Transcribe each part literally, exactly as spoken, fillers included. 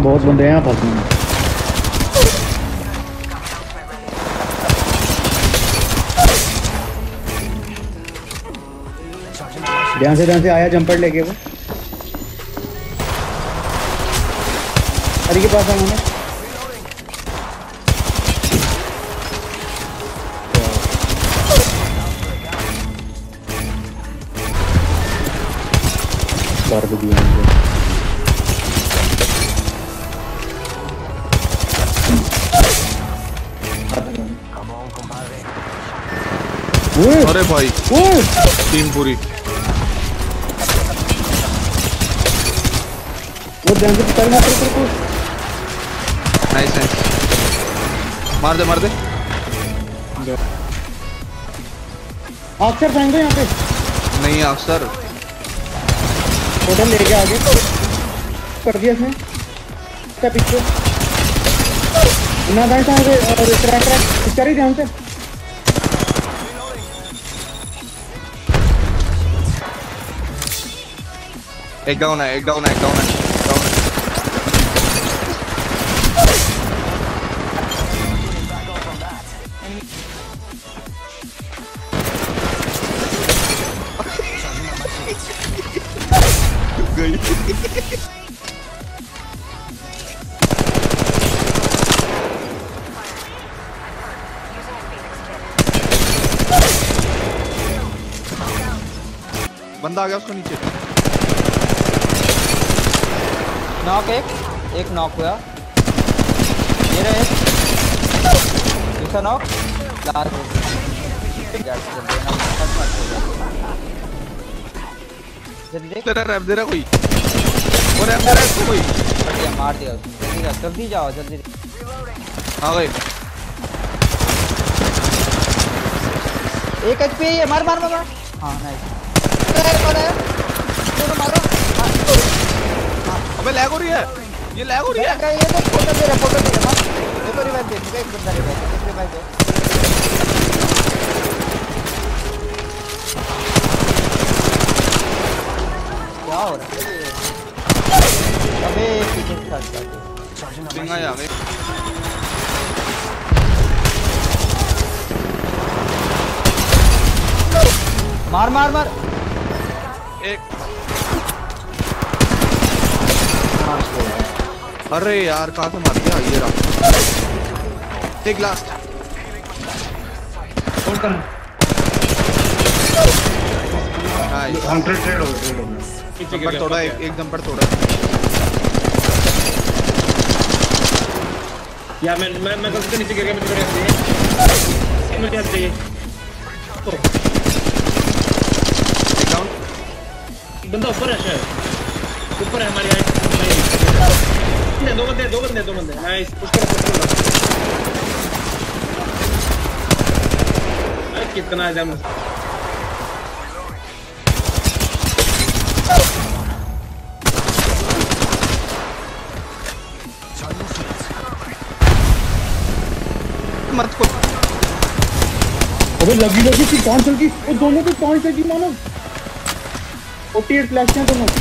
बहुत बंदे हैं फंस में। ध्यान से ध्यान से आया जंपर लेके वो हरी के पास है उन्होंने। बार भी दिया मुझे। अरे भाई टीम पूरी वो ध्यान से कर मार कर कर नाइस नाइस मार दे मार दे अक्सर जाएंगे यहाँ पे नहीं अक्सर होटल लेके आगे कर दिया इसने क्या पीछे ना दाएं था और ट्रैक ट्रैक चल ही ध्यान से एक डाउन है एक डाउन है एक डाउन है डाउन है गई बंदा आ गया उसको नीचे नॉक एक एक नॉक हुआ ये रहे दूसरा नॉक लास्ट जल्दी तेरा रैप दे रहा कोई वो रैप दे रहा है कोई बढ़िया मार दिया उसने जल्दी जल्दी जाओ जल्दी आ गए एक एचपी है मार मार मार हां नाइस दोनों मारो अबे लैग हो रही है ये लैग हो रही है ये तो फोटो दे रहा फोटो दे रहा ये तो रिवाइव दे एक बंदा रिवाइव एक रिवाइव दे क्या हो रहा है अबे पीछे स्टार्ट कर पिंग आया गए मार मार मार एक अरे यार कहाँ से मार दिया ये रहा एक लास्ट कौन कर नाइस काउंटर ट्रेड हो गया जंपर तोड़ा एक एक जंपर तोड़ा या मैं मैं मैं कल से नीचे गिर गया मुझे चाहिए मुझे हेल्प चाहिए एक डाउन बंदा ऊपर है शायद ऊपर है हमारी आई दो बंदे दो बंदे दो बंदे नाइस पुश कर पुश कर अरे कितना है जम मत को अबे लगी लगी थी कौन चल गई वो दोनों को कौन चल गई मानो ओटी फ्लैश हैं दोनों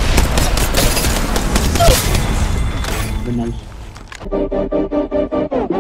Nice.